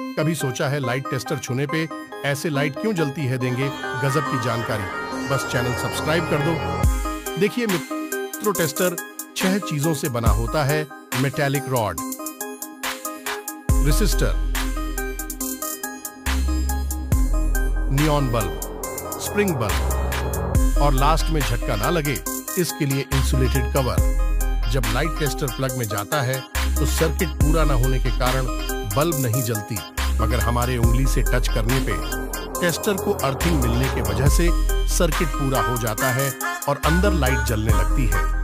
कभी सोचा है लाइट टेस्टर छूने पे ऐसे लाइट क्यों जलती है? देंगे गजब की जानकारी। बस चैनल सब्सक्राइब कर दो। देखिए मित्रों, टेस्टर 6 चीजों से बना होता है। Metallic rod, resistor, neon bulb, spring bulb और लास्ट में झटका ना लगे इसके लिए इंसुलेटेड कवर। जब लाइट टेस्टर प्लग में जाता है तो सर्किट पूरा ना होने के कारण बल्ब नहीं जलती, मगर हमारे उंगली से टच करने पे टेस्टर को अर्थिंग मिलने के वजह से सर्किट पूरा हो जाता है और अंदर लाइट जलने लगती है।